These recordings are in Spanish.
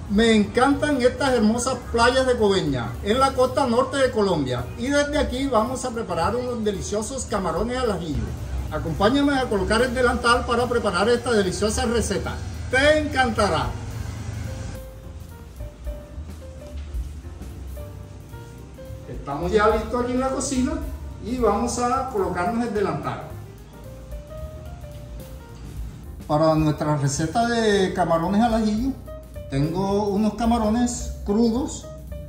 Me encantan estas hermosas playas de Coveñas, en la costa norte de Colombia. Y desde aquí vamos a preparar unos deliciosos camarones al ajillo. Acompáñame a colocar el delantal para preparar esta deliciosa receta. ¡Te encantará! Estamos ya listos aquí en la cocina y vamos a colocarnos el delantal. Para nuestra receta de camarones al ajillo, tengo unos camarones crudos,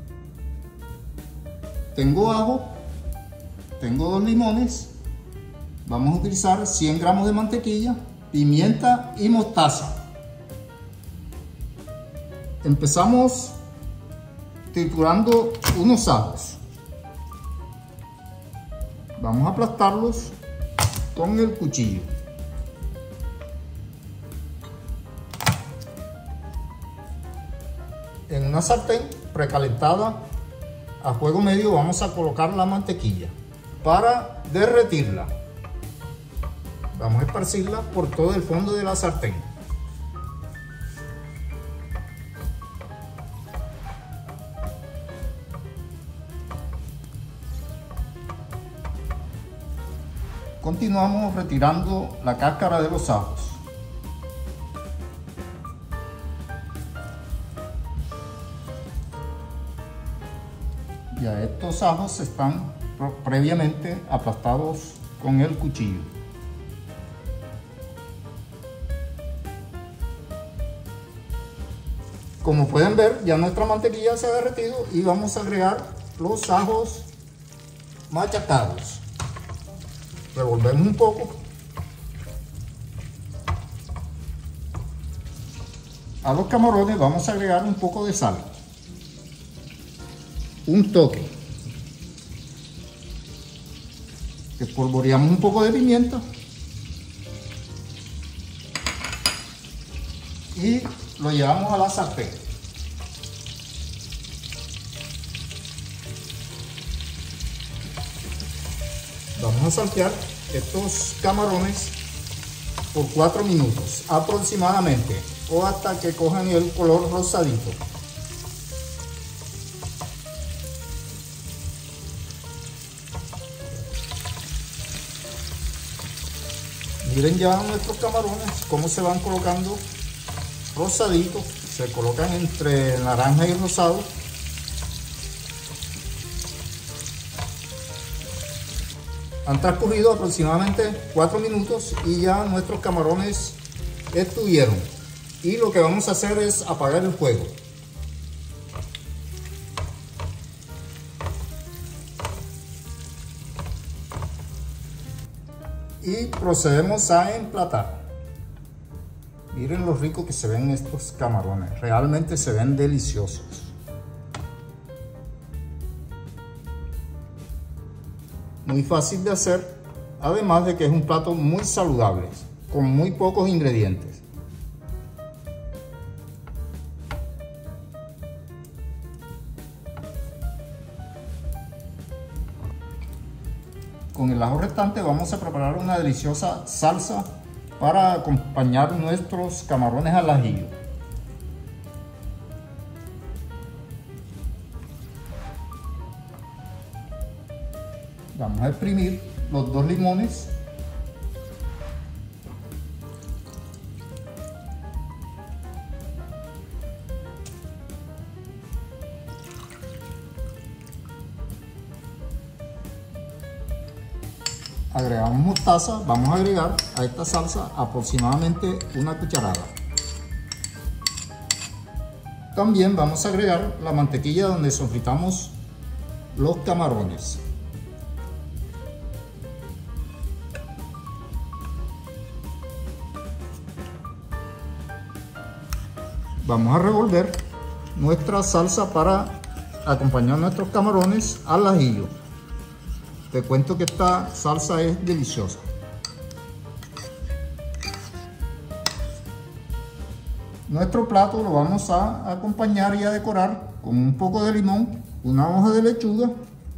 tengo ajo, tengo 2 limones, vamos a utilizar 100 gramos de mantequilla, pimienta y mostaza. Empezamos triturando unos ajos. Vamos a aplastarlos con el cuchillo. En una sartén precalentada a fuego medio vamos a colocar la mantequilla para derretirla. Vamos a esparcirla por todo el fondo de la sartén. Continuamos retirando la cáscara de los ajos. Ya estos ajos están previamente aplastados con el cuchillo. Como pueden ver, ya nuestra mantequilla se ha derretido y vamos a agregar los ajos machacados. Revolvemos un poco. A los camarones vamos a agregar un poco de sal, un toque. Espolvoreamos un poco de pimienta y lo llevamos a la sartén. Vamos a saltear estos camarones por 4 minutos aproximadamente, o hasta que cojan el color rosadito. Miren ya nuestros camarones cómo se van colocando rosaditos, se colocan entre naranja y rosado. Han transcurrido aproximadamente 4 minutos y ya nuestros camarones estuvieron. Y lo que vamos a hacer es apagar el fuego. Y procedemos a emplatar. Miren lo rico que se ven estos camarones, realmente se ven deliciosos. Muy fácil de hacer, además de que es un plato muy saludable, con muy pocos ingredientes. Con el ajo restante vamos a preparar una deliciosa salsa para acompañar nuestros camarones al ajillo. Vamos a exprimir los 2 limones. Agregamos mostaza. Vamos a agregar a esta salsa aproximadamente 1 cucharada. También vamos a agregar la mantequilla donde sofritamos los camarones. Vamos a revolver nuestra salsa para acompañar nuestros camarones al ajillo. Te cuento que esta salsa es deliciosa. Nuestro plato lo vamos a acompañar y a decorar con un poco de limón, una hoja de lechuga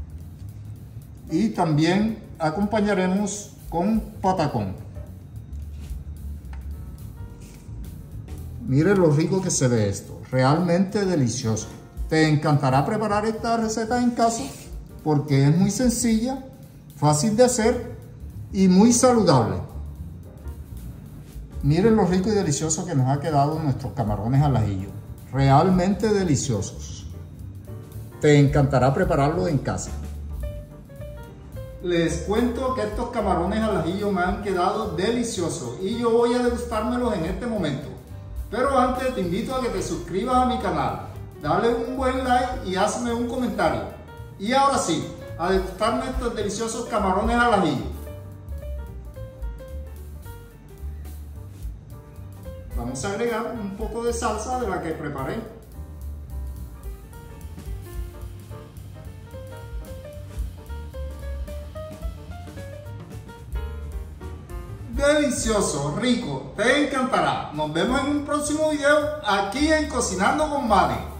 y también acompañaremos con patacón. Miren lo rico que se ve esto, realmente delicioso. Te encantará preparar esta receta en casa porque es muy sencilla, fácil de hacer y muy saludable. Miren lo rico y delicioso que nos ha quedado nuestros camarones al ajillo. Realmente deliciosos. Te encantará prepararlo en casa. Les cuento que estos camarones al ajillo me han quedado deliciosos y yo voy a degustármelos en este momento. Pero antes te invito a que te suscribas a mi canal, dale un buen like y hazme un comentario. Y ahora sí, a degustarme estos deliciosos camarones al ajillo. Vamos a agregar un poco de salsa de la que preparé. Delicioso, rico, te encantará. Nos vemos en un próximo video aquí en Cocinando con Mane.